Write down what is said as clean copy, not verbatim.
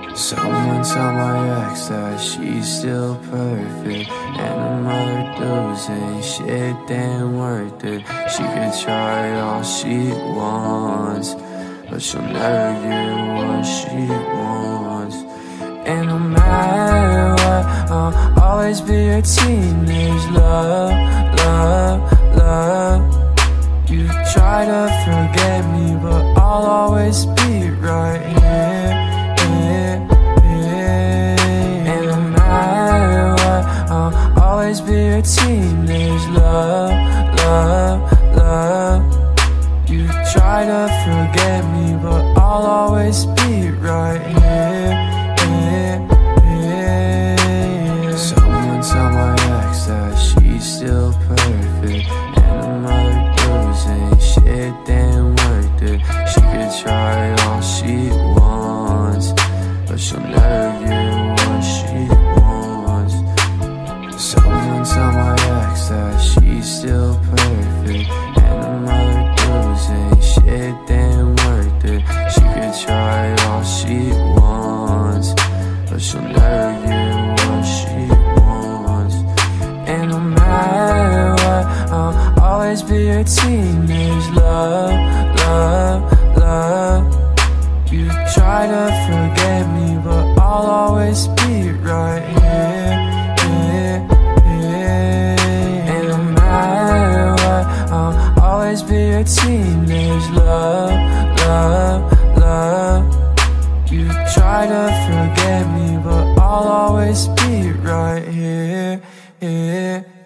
Someone tell my ex that she's still perfect, and her mother dudes ain't shit, damn worth it. She could try all she wants, but she'll never get what she wants. And no matter what, I'll always be your teenage love, love, love. You try to forget me, but I'll always be right here, here, here. And no matter what, I'll always be your teenage love, love, love. You try to forget me, but I'll always be right here, here, here. Someone tell my ex that she's still perfect, and her mother dudes ain't shit, damn worth it. She could try all she wants, but she'll never get what she wants. Someone tell my ex that she's still perfect, and her mother dudes ain't shit, damn worth it. She could try all she wants, but she'll never get what she wants. And no matter what, I'll always be your teenage love, love, love. You try to forget me, but I'll always be right here, here, here. And no matter what, I'll always be your teenage love, love, love. You try to forget me, but I'll always be right here, here.